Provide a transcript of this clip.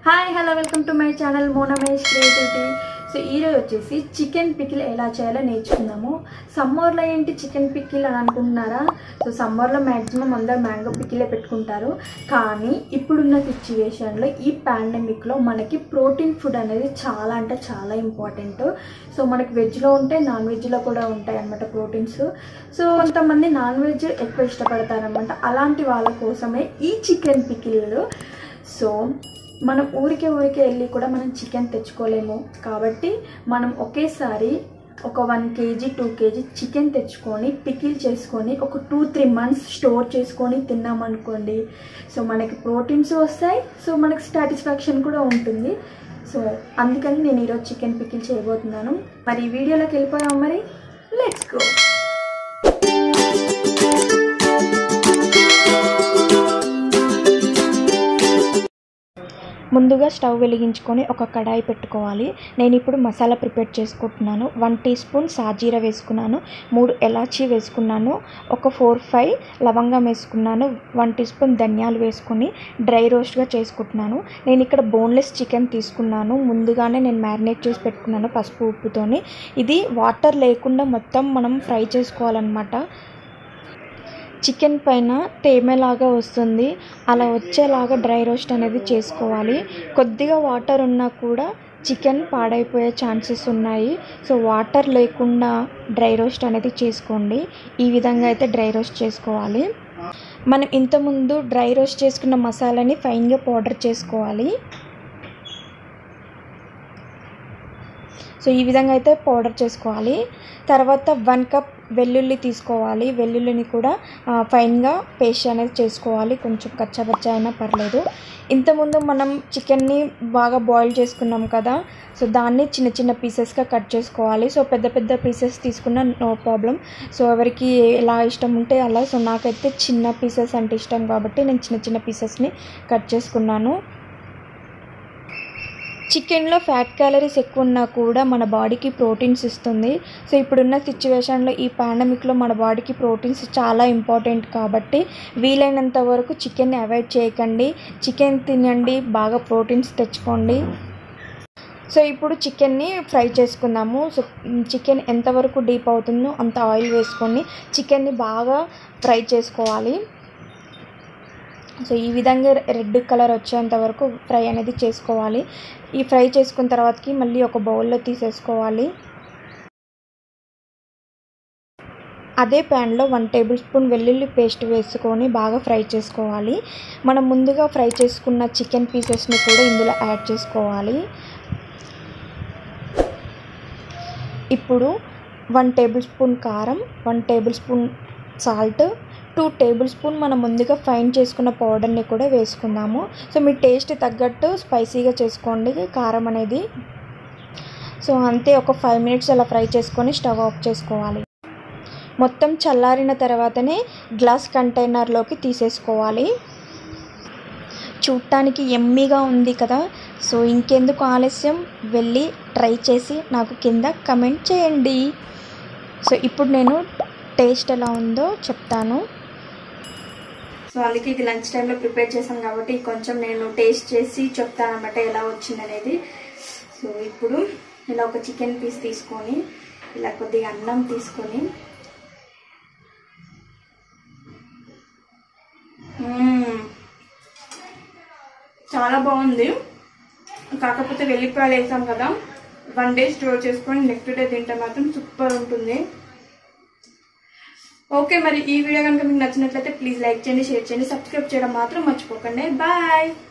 Hi hello welcome to my channel Monamesh creativity. So ఈరోజు వచ్చేసి chicken pickle ఎలా చేయాలో నేర్చుకుందాము. సమ్మర్లో ఏంటి చికెన్ పికిల్ అని అనుకుంటున్నారా? సో సమ్మర్లో మ్యాక్సిమం అందరూ మ్యాంగో పికిలే పెట్టుకుంటారు. కానీ ఇప్పుడున్న సిచ్యువేషన్లో ఈ పాండమిక్లో మనకి ప్రోటీన్ ఫుడ్ అనేది చాలా అంటే చాలా ఇంపార్టెంట్. సో మనకి వెజ్లో ఉంటాయి, నాన్ వెజ్లో కూడా ఉంటాయి అన్నమాట ప్రోటీన్స్. సో కొంతమంది నాన్ వెజ్ ఎక్కువ ఇష్టపడతారనమాట. అలాంటి వాళ్ళ కోసమే ఈ చికెన్ పికిల్. సో మనం ఊరికే వెళ్ళి కూడా మనం చికెన్ తెచ్చుకోలేము కాబట్టి మనం ఒకేసారి ఒక 1 kg 2 kg చికెన్ తెచ్చుకొని పికిల్ చేసుకొని ఒక 2-3 months స్టోర్ చేసుకొని తిన్నామనుకోండి. సో మనకి ప్రోటీన్స్ వస్తాయి, సో మనకి సాటిస్ఫాక్షన్ కూడా ఉంటుంది. సో అందుకని నేను ఈరోజు చికెన్ పికిల్ చేయబోతున్నాను. మరి ఈ వీడియోలోకి వెళ్ళిపోయాం. మరి లెట్స్ గో. ముందుగా స్టవ్ వెలిగించుకొని ఒక కడాయి పెట్టుకోవాలి. నేను ఇప్పుడు మసాలా ప్రిపేర్ చేసుకుంటున్నాను. 1 teaspoon సాజీరా వేసుకున్నాను, 3 ఎలాచీ వేసుకున్నాను, ఒక 4-5 లవంగం వేసుకున్నాను, 1 teaspoon ధనియాలు వేసుకొని డ్రై రోస్ట్గా చేసుకుంటున్నాను. నేను ఇక్కడ బోన్లెస్ చికెన్ తీసుకున్నాను. ముందుగానే నేను మ్యారినేట్ చేసి పెట్టుకున్నాను పసుపు ఉప్పుతోని. ఇది వాటర్ లేకుండా మొత్తం మనం ఫ్రై చేసుకోవాలన్నమాట. చికెన్ పైన తేమలాగా వస్తుంది, అలా వచ్చేలాగా డ్రై రోస్ట్ అనేది చేసుకోవాలి. కొద్దిగా వాటర్ ఉన్నా కూడా చికెన్ పాడైపోయే ఛాన్సెస్ ఉన్నాయి. సో వాటర్ లేకుండా డ్రై రోస్ట్ అనేది చేసుకోండి. ఈ విధంగా అయితే డ్రై రోస్ట్ చేసుకోవాలి. మనం ఇంతకుముందు డ్రై రోస్ట్ చేసుకున్న మసాలాని ఫైన్గా పౌడర్ చేసుకోవాలి. సో ఈ విధంగా అయితే పౌడర్ చేసుకోవాలి. తర్వాత 1 cup వెల్లుల్లి తీసుకోవాలి. వెల్లుల్లిని కూడా ఫైన్గా పేస్ట్ అనేది చేసుకోవాలి. కొంచెం కచ్చాపచ్చా అయినా పర్లేదు. ఇంతకుముందు మనం చికెన్ని బాగా బాయిల్ చేసుకున్నాం కదా, సో దాన్ని చిన్న చిన్న పీసెస్గా కట్ చేసుకోవాలి. సో పెద్ద పీసెస్ తీసుకున్న నో ప్రాబ్లం. సో ఎవరికి ఎలా ఇష్టం ఉంటే అలా. సో నాకైతే చిన్న పీసెస్ అంటే ఇష్టం కాబట్టి నేను చిన్న పీసెస్ని కట్ చేసుకున్నాను. చికెన్లో ఫ్యాట్ క్యాలరీస్ ఎక్కువ ఉన్నా కూడా మన బాడీకి ప్రోటీన్స్ ఇస్తుంది. సో ఇప్పుడున్న సిచ్యువేషన్లో ఈ పాండమిక్లో మన బాడీకి ప్రోటీన్స్ చాలా ఇంపార్టెంట్ కాబట్టి వీలైనంత వరకు చికెన్ని అవాయిడ్ చేయకండి. చికెన్ తినండి, బాగా ప్రోటీన్స్ తెచ్చుకోండి. సో ఇప్పుడు చికెన్ని ఫ్రై చేసుకుందాము. సో చికెన్ ఎంతవరకు డీప్ అవుతుందో అంత ఆయిల్ వేసుకొని చికెన్ని బాగా ఫ్రై చేసుకోవాలి. సో ఈ విధంగా రెడ్ కలర్ వచ్చేంత వరకు ఫ్రై అనేది చేసుకోవాలి. ఈ ఫ్రై చేసుకున్న తర్వాతకి మళ్ళీ ఒక బౌల్లో తీసేసుకోవాలి. అదే ప్యాన్లో 1 tablespoon వెల్లుల్లి పేస్ట్ వేసుకొని బాగా ఫ్రై చేసుకోవాలి. మనం ముందుగా ఫ్రై చేసుకున్న చికెన్ పీసెస్ని కూడా ఇందులో యాడ్ చేసుకోవాలి. ఇప్పుడు 1 tablespoon కారం, 1 tablespoon సాల్ట్, 2 tablespoon మనం ముందుగా ఫైన్ చేసుకున్న పౌడర్ని కూడా వేసుకుందాము. సో మీ టేస్ట్ తగ్గట్టు స్పైసీగా చేసుకోండి కారం అనేది. సో అంతే, ఒక 5 minutes అలా ఫ్రై చేసుకొని స్టవ్ ఆఫ్ చేసుకోవాలి. మొత్తం చల్లారిన తర్వాతనే గ్లాస్ కంటైనర్లోకి తీసేసుకోవాలి. చూడటానికి యమ్మీగా ఉంది కదా. సో ఇంకెందుకు ఆలస్యం, వెళ్ళి ట్రై చేసి నాకు కింద కమెంట్ చేయండి. సో ఇప్పుడు నేను టేస్ట్ ఎలా ఉందో చెప్తాను. సో అందుకే ఇది లంచ్ టైంలో ప్రిపేర్ చేశాను కాబట్టి కొంచెం నేను టేస్ట్ చేసి చెప్తాను అన్నమాట ఎలా వచ్చింది అనేది. సో ఇప్పుడు ఇలా ఒక చికెన్ పీస్ తీసుకొని ఇలా కొద్దిగా అన్నం తీసుకొని చాలా బాగుంది. కాకపోతే వెల్లిపాయలు వేసాం కదా, 1 day స్టోర్ చేసుకొని నెక్స్ట్ డే తింటే మాత్రం సూపర్ ఉంటుంది. ఓకే, మరి ఈ వీడియో కనుక మీకు నచ్చినట్లయితే ప్లీజ్ లైక్ చేయండి, షేర్ చేయండి, సబ్స్క్రైబ్ చేయడం మాత్రం మర్చిపోకండి. బాయ్.